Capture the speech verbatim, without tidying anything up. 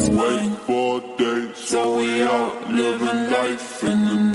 wait for days, so we out living life in the